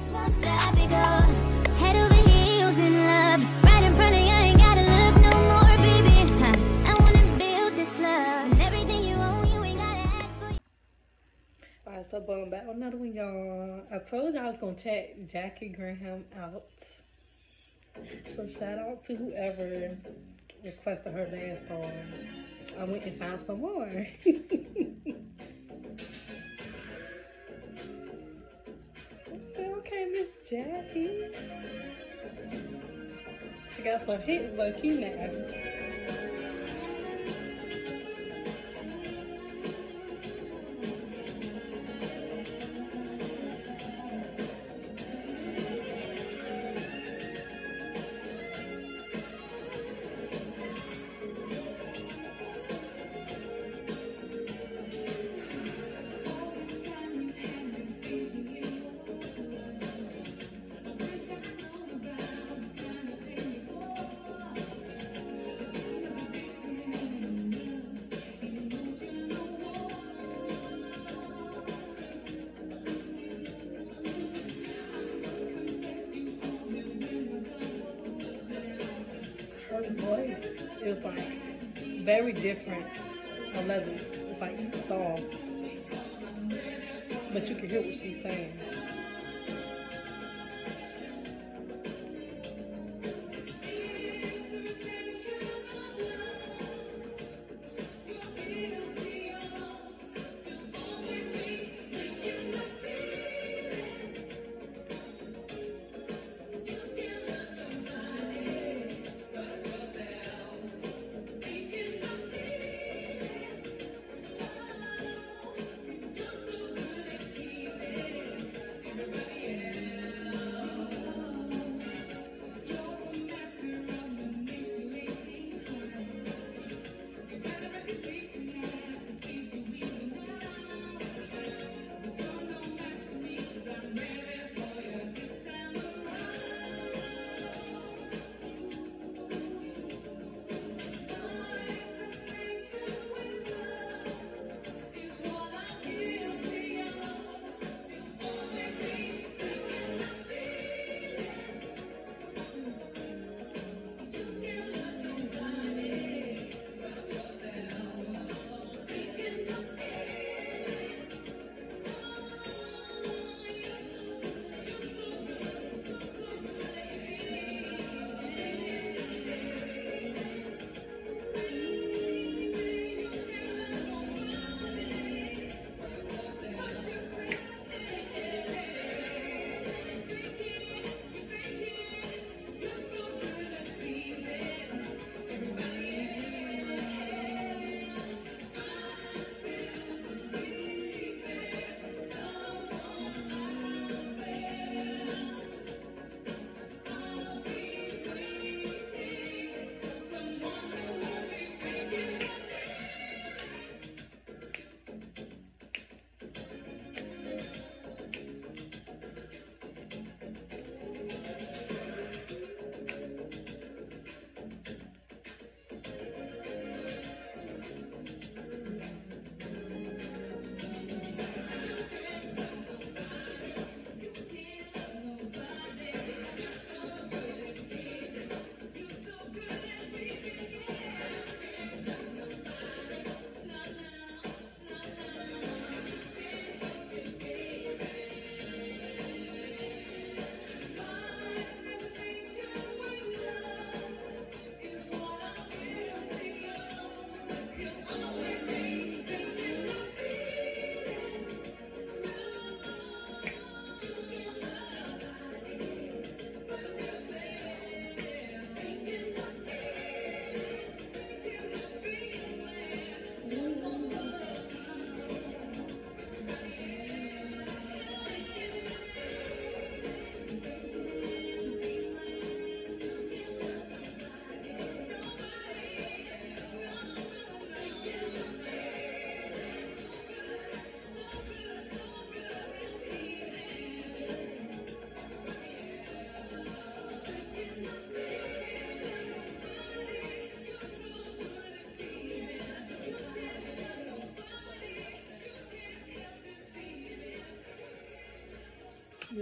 Won't stop it, go head over heels in love. Right in front of you, ain't gotta look no more, baby. I wanna build this love. And everything you own, you ain't gotta ask for. Alright, so going back on another one, y'all. I told y'all I was gonna check Jackie Graham out. So shout out to whoever requested her last song. I went and found some more. Okay, Miss Jackie. She got some hits, but you now. Her voice is like very different. I love it. It's like soft, but you can hear what she's saying.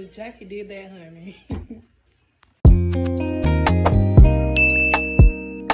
Jackie did that, honey.